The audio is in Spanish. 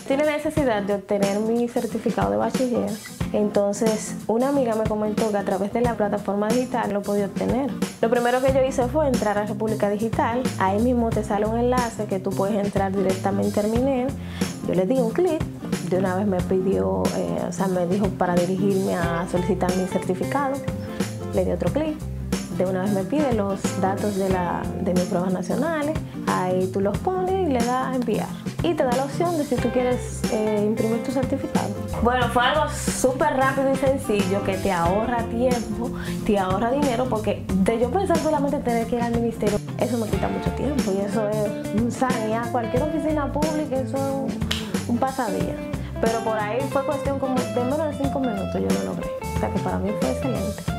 Tiene necesidad de obtener mi certificado de bachiller. Entonces, una amiga me comentó que a través de la plataforma digital lo podía obtener. Lo primero que yo hice fue entrar a República Digital. Ahí mismo te sale un enlace que tú puedes entrar directamente al MINER. Yo le di un clic. De una vez me pidió, me dijo para dirigirme a solicitar mi certificado. Le di otro clic. De una vez me pide los datos de mis pruebas nacionales. Ahí tú los pones y le das a enviar. Y te da la opción de si tú quieres imprimir tu certificado. Bueno, fue algo súper rápido y sencillo que te ahorra tiempo, te ahorra dinero, porque de yo pensar solamente tener que ir al ministerio, eso me quita mucho tiempo y eso es, a cualquier oficina pública eso es un pasadía. Pero por ahí fue cuestión como de menos de 5 minutos yo lo logré. O sea que para mí fue excelente.